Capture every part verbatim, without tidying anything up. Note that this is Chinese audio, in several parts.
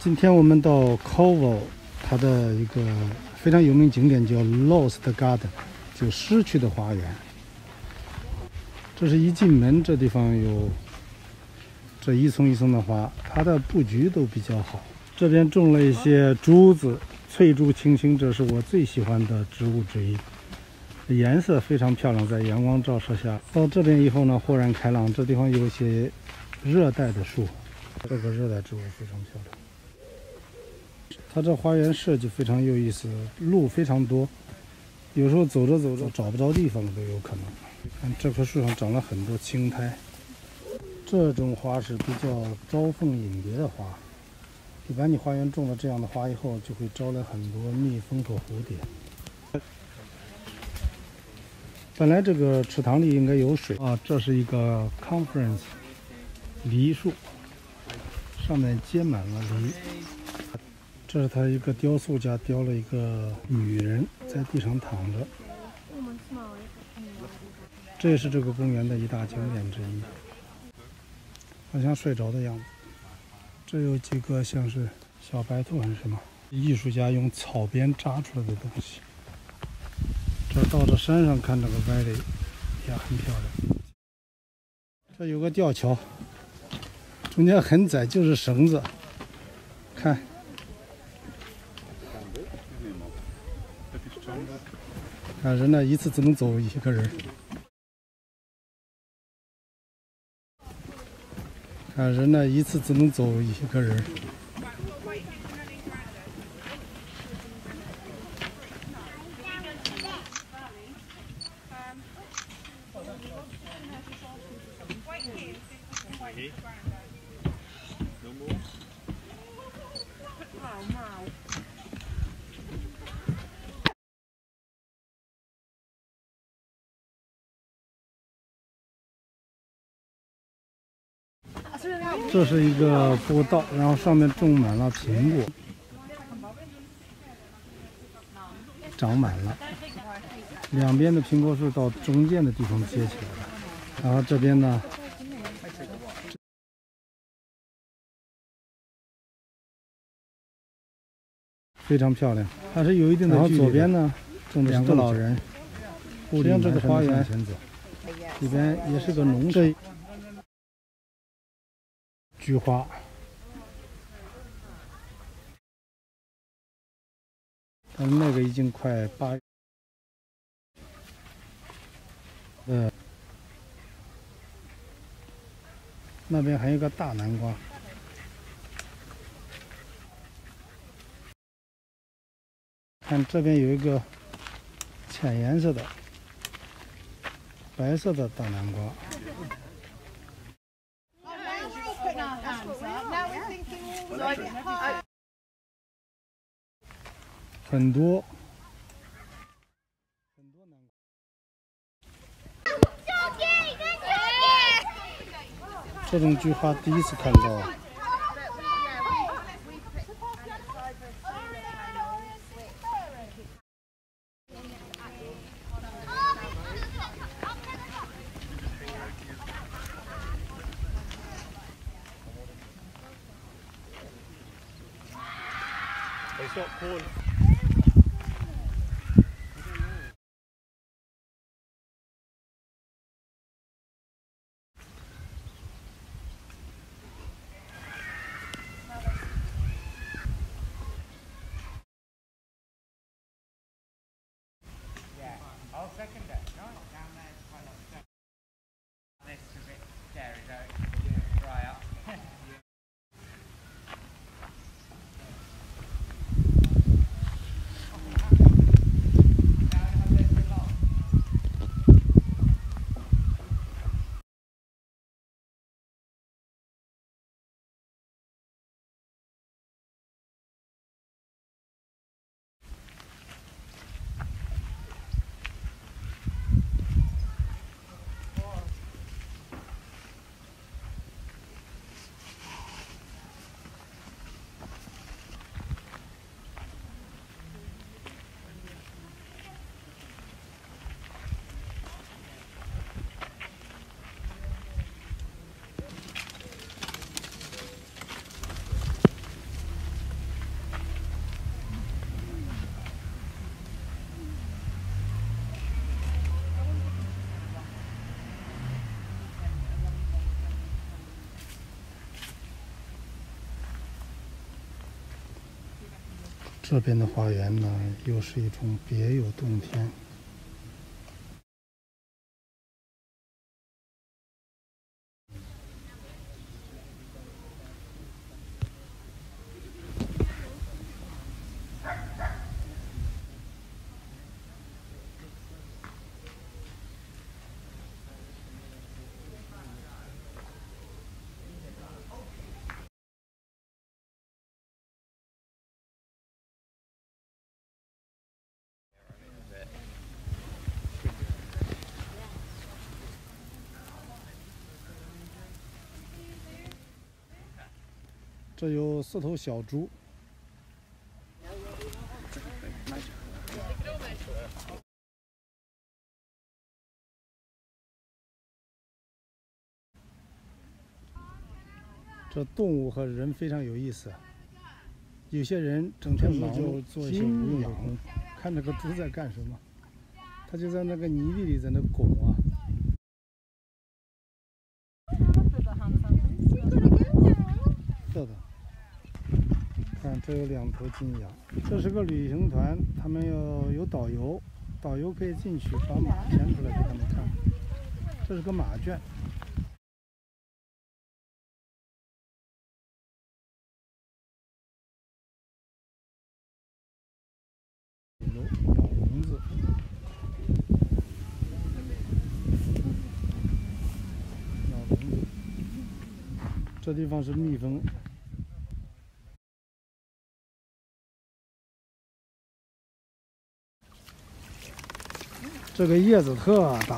今天我们到 Cornwall， 它的一个非常有名景点叫 Lost Garden， 就失去的花园。这是一进门，这地方有这一丛一丛的花，它的布局都比较好。这边种了一些竹子，翠竹青青，这是我最喜欢的植物之一。颜色非常漂亮，在阳光照射下。到这边以后呢，豁然开朗。这地方有一些热带的树，这个热带植物非常漂亮。它这花园设计非常有意思，路非常多，有时候走着走着找不着地方都有可能。看这棵树上长了很多青苔，这种花是比较招蜂引蝶的花。一般你花园种了这样的花以后，就会招来很多蜜蜂和蝴蝶。本来这个池塘里应该有水啊，这是一个 conference 梨树，上面结满了梨。这是他一个雕塑家雕了一个女人在地上躺着。这也是这个公园的一大景点之一，好像睡着的样子。这有几个像是小白兔还是什么，艺术家用草编扎出来的东西。这到这山上看这个歪垒也很漂亮。这有个吊桥，中间很窄，就是绳子。看，看人呢，一次只能走一个人。看人呢，一次只能走一个人。这是一个步道，然后上面种满了苹果，长满了。两边的苹果树到中间的地方接起来了，然后这边呢，非常漂亮，它是有一定的距离。然后左边呢，种两个老人，实际上这个花园里边也是个农场。菊花，但那个已经快八月。呃，那边还有个大南瓜。看这边有一个浅颜色的、白色的大南瓜。很多很多南瓜，这种菊花第一次看到。It's not corn. Yeah, I'll second that. No, down there it's quite like that. This is a bit scary, though. Dry up. 这边的花园呢，又是一种别有洞天。这有四头小猪。这动物和人非常有意思，有些人整天忙碌做一些无用的工，看这个猪在干什么，它就在那个泥地里在那拱啊。 是的，看这有两头金羊，这是个旅行团，他们要有导游，导游可以进去把马牵出来给他们看。这是个马圈，有鸟笼子，鸟笼子，这地方是蜜蜂。 这个叶子特大，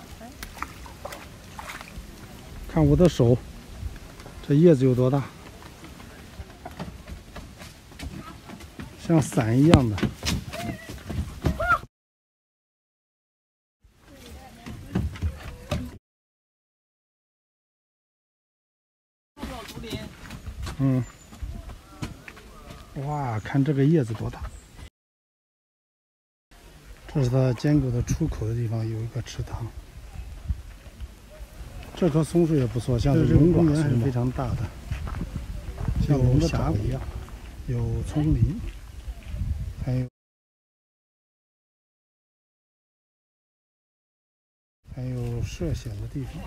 看我的手，这叶子有多大？像伞一样的。嗯，哇，看这个叶子多大！ 这是它坚果的出口的地方，有一个池塘。这棵松树也不错，像是龙管松，还是非常大的，像龙的峡谷一样，有丛林，还有还有涉险的地方。